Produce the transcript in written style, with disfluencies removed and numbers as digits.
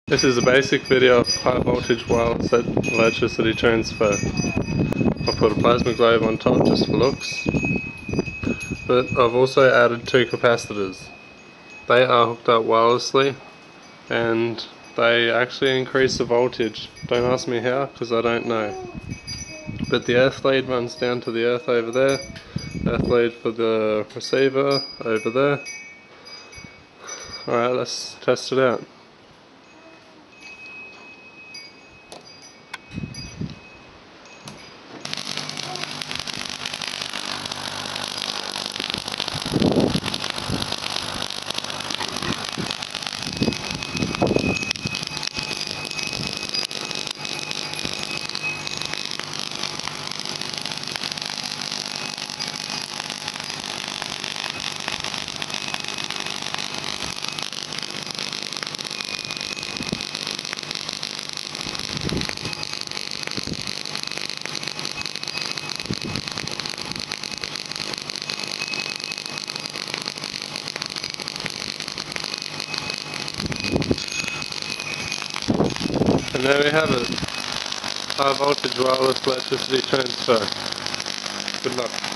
This is a basic video of high voltage wireless electricity transfer. I've put a plasma globe on top just for looks, but I've also added two capacitors. They are hooked up wirelessly and they actually increase the voltage. Don't ask me how, because I don't know. But the earth lead runs down to the earth over there, earth lead for the receiver over there. Alright, let's test it out. And there we have it, high voltage wireless electricity transfer. Good luck.